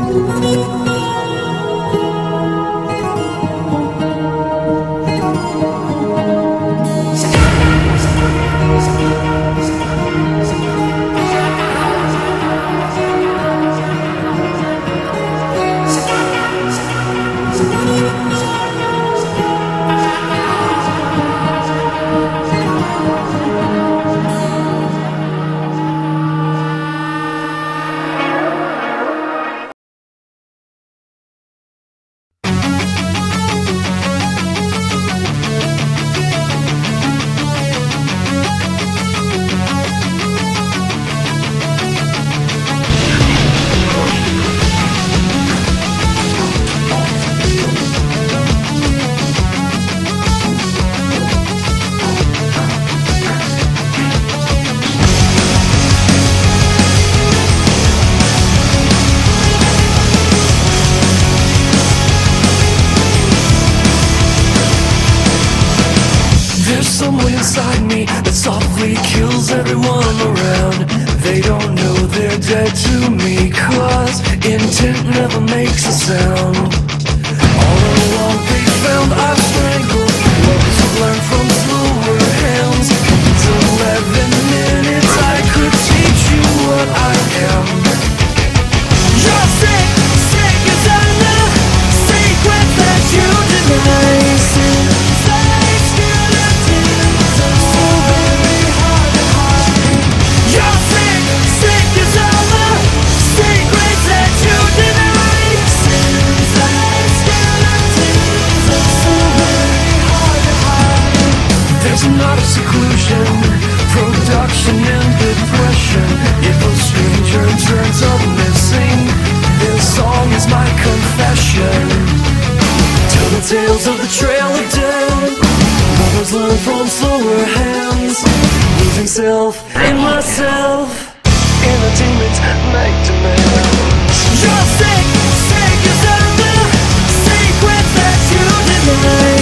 Someone inside me that softly kills everyone around. They don't know they're dead to me, 'cause intent never makes a sound. All along they found I've strangled what was learned from slower hands. It's 11 minutes, I could teach you what I am. You're sick, sick as the secret that you deny. Not of seclusion, production and depression. If a stranger turns up missing, this song is my confession. Tell the tales of the trail of death. Lovers learn from slower hands. Losing self in myself. Entertainment night demands. You're sick, sick as the secret that you deny.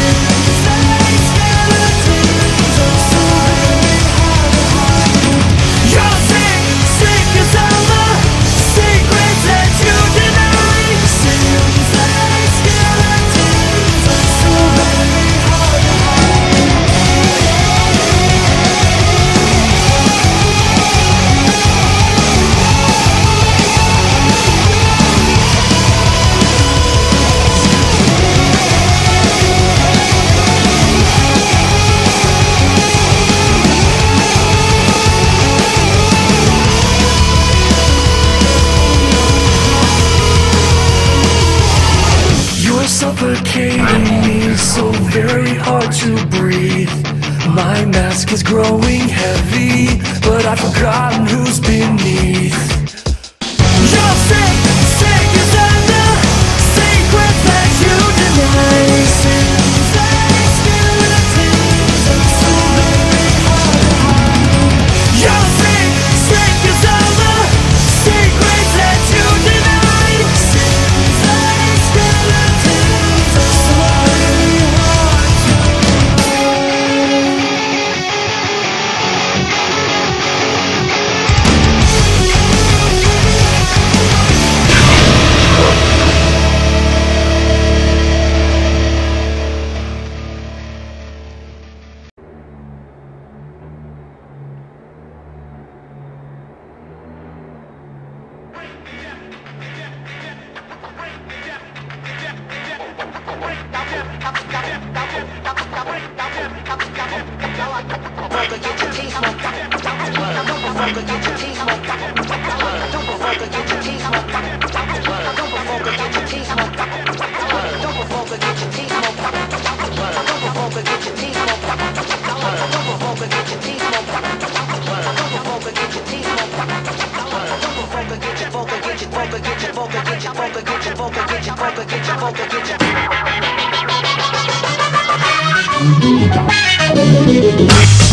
Suffocating me, so very hard to breathe. My mask is growing heavy, but I've forgotten who's beneath. You're sick, sick as the secret that you deny. You're sick, sick as the secret that you deny. Get your